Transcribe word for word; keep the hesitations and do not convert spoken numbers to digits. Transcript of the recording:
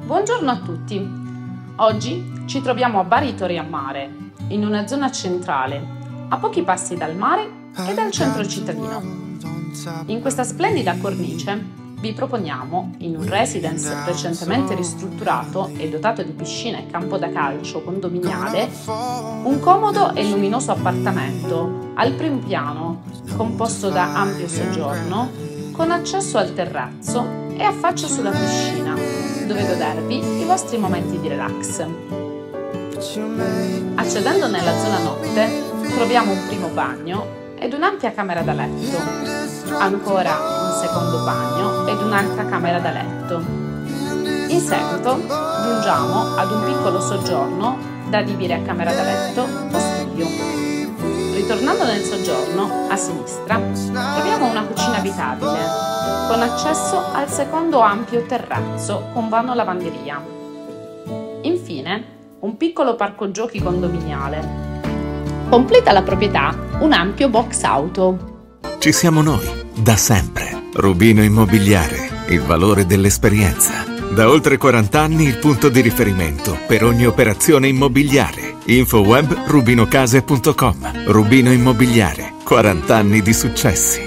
Buongiorno a tutti! Oggi ci troviamo a Bari Torri a Mare, in una zona centrale, a pochi passi dal mare e dal centro cittadino. In questa splendida cornice vi proponiamo, in un residence recentemente ristrutturato e dotato di piscina e campo da calcio condominiale, un comodo e luminoso appartamento al primo piano, composto da ampio soggiorno, con accesso al terrazzo e affaccio sulla piscina, dove godervi i vostri momenti di relax. Accedendo nella zona notte, troviamo un primo bagno ed un'ampia camera da letto, ancora un secondo bagno ed un'altra camera da letto. In seguito giungiamo ad un piccolo soggiorno da adibire a camera da letto o studio. Ritornando nel soggiorno, a sinistra, troviamo una cucina abitabile, con accesso al secondo ampio terrazzo con vano lavanderia. Infine, un piccolo parco giochi condominiale. Completa la proprietà un ampio box auto. Ci siamo noi, da sempre. Rubino Immobiliare, il valore dell'esperienza. Da oltre quaranta anni il punto di riferimento per ogni operazione immobiliare. Info web rubinocase punto com. Rubino Immobiliare, quaranta anni di successi.